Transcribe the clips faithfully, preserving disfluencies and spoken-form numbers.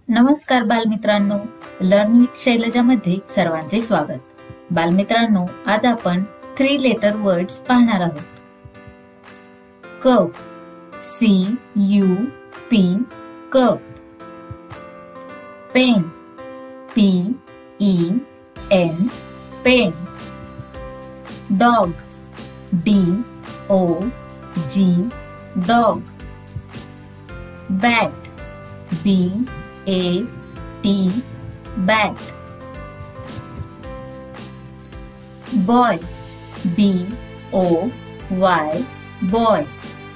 नमस्कार बालमित्रांनो, learn with Shailaja मध्ये सर्वांचे स्वागत। बालमित्रांनो, आज आपण थ्री लेटर वर्ड्स पाहणार आहोत। Cup, C U P, cup. Pen, P E N, pen. Dog, D O G, dog. Bat, B A T, bat. Boy, B O Y, boy.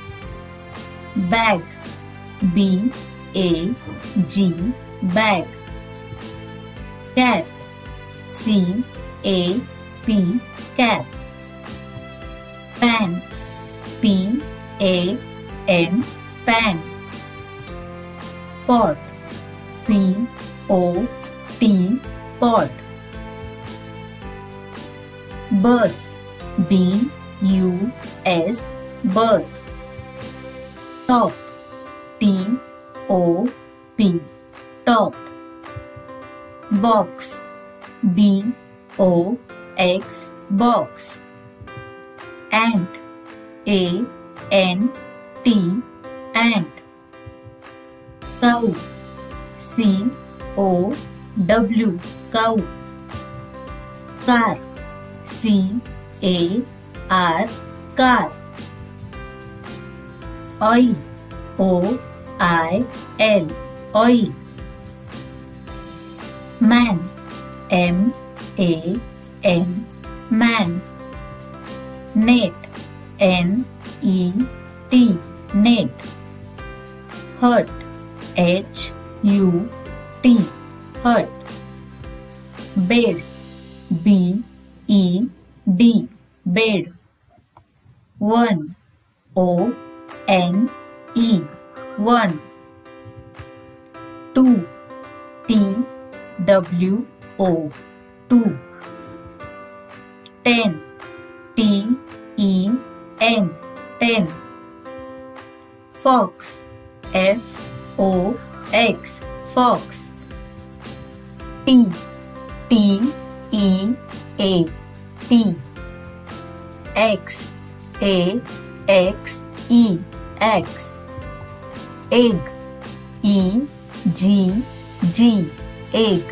Bag, B A G, bag. Cat, C A P, cat. Pan, P A N, pan. Pot, P O T, pot। Bus, B U S, bus। Top, T O P, top। Box, B O X, box। Ant, A N T, ant। Cow, C O W, cow। Car, C A R, car। oil, O I L, oil। man, M A N, man। net, N E T, net। hurt, H U T, hurt। bed, B E D, bed। one, O N E, one। two, T W O, two। ten, T E N, ten। fox, F O X, fox। T T E A, T। X A X E, X। egg, E G G, egg।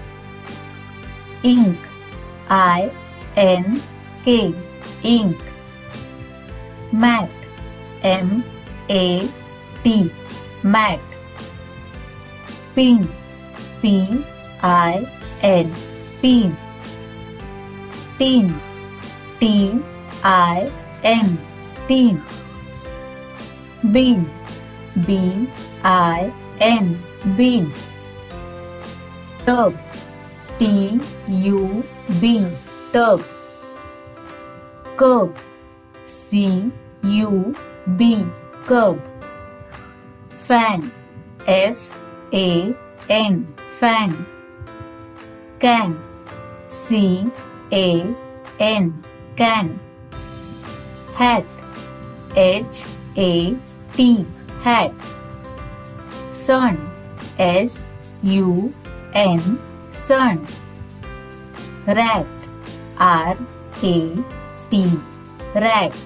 ink, I N K, ink। mat, M A T, mat। pin, P I N, pin। tin, T I N, tin। bean, B I N, bean। tub, T U B, tub। curb, C U B, curb। fan, F A N, fan। can, C A N, can। hat, H A T, hat। sun, S U N, sun। rat, R A T, rat।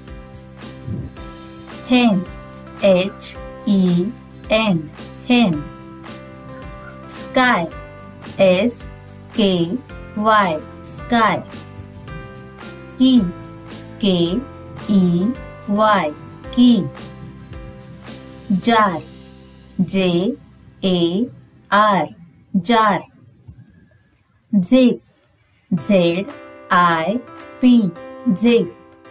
hen, H E N, hen। sky, S K Y, sky। key, K E Y, key। jar, J A R, jar। zip, Z I P, zip।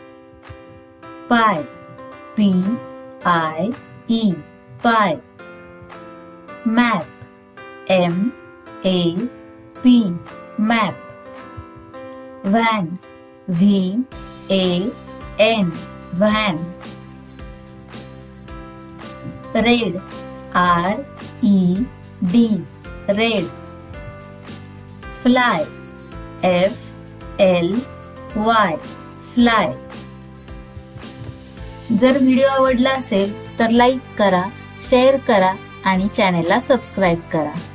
pie, P I E, pie। map, M A P, map। van, V A N, van। red, R E D, red। fly, F L Y, fly। जर video आवडला असेल तर like करा, share करा आणि चॅनेलला subscribe करा.